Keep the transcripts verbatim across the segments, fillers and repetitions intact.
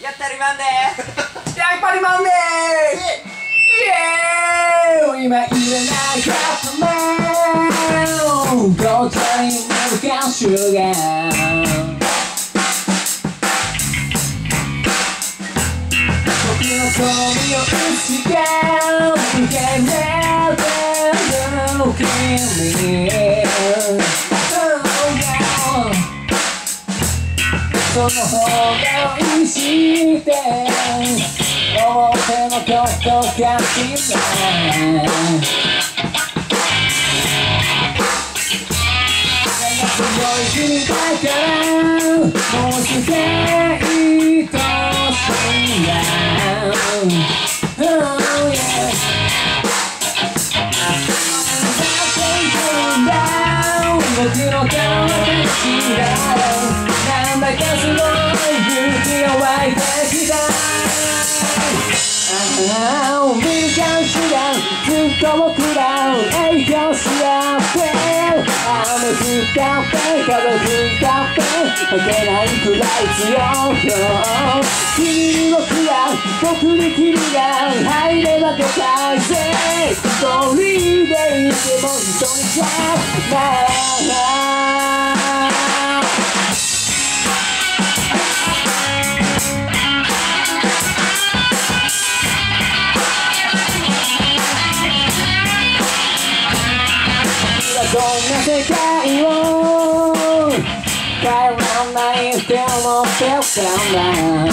やったりマンデーやっぱりマンデーイエーイ今入れないカップ麺ごちゃになるかシュガー僕の好みを一が受け入れてる君その方が美味しいって表のことかしら強い君だからもうすぐ愛しいんだOh yeah僕の顔が違うなんだかすごい勇気が湧いてきたああ見る感じがずっと僕らを影響し合って雨降ったって風吹いたって負けないくらい強いよ君に僕が僕に君が入ればでかいぜ一人でいても一人じゃないこんな世界を変えられないって思ってたんだ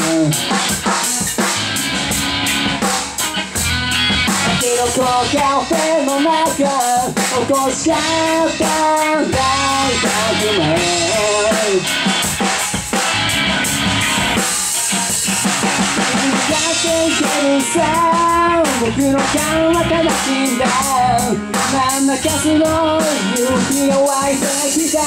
けどこうカフェの中起こしちゃったんだ革命やっていけるさ僕の顔は正しいんだなんだかすごい勇気が湧いてきた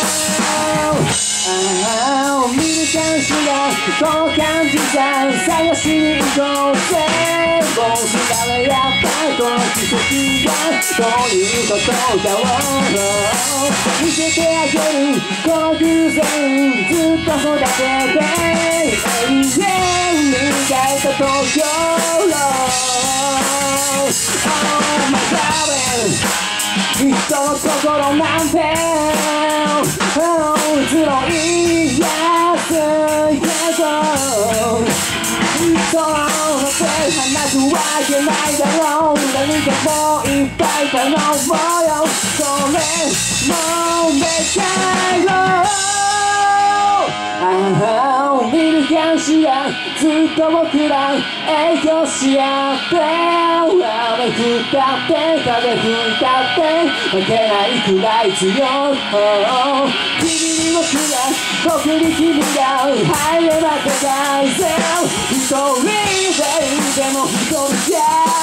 ああ見る感じがこの感じさ探しに行こうぜ僕らがやったこの奇跡がどういうことかを見せてあげるこの偶然ずっと育てて永遠に描いた東京Oh my darling 人の心なんていつも言いやすいけどその手離すわけないだろう何かもういっぱい頼もうよそれもうでかいのああ見る感じがずっと僕ら影響し合って雨降ったって風吹いたって負けないくらい強い君に僕が僕に君が入ればでかいぜ一人でいても一人じゃ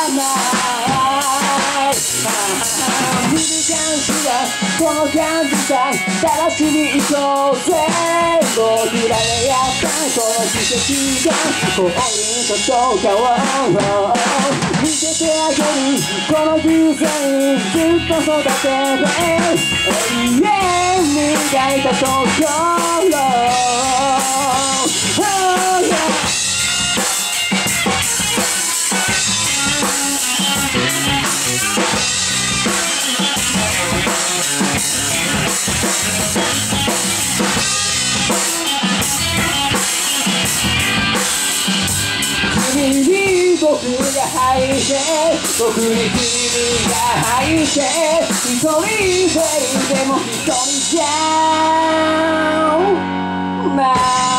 ない見る感じがこの感じさ正しに行こうぜ僕らがやったこの奇跡がこういうことかを見せてあげるこの偶然ずっと育てて永遠に描いたところ Oh yeah君に僕が入って僕に君が入って一人でいても一人じゃない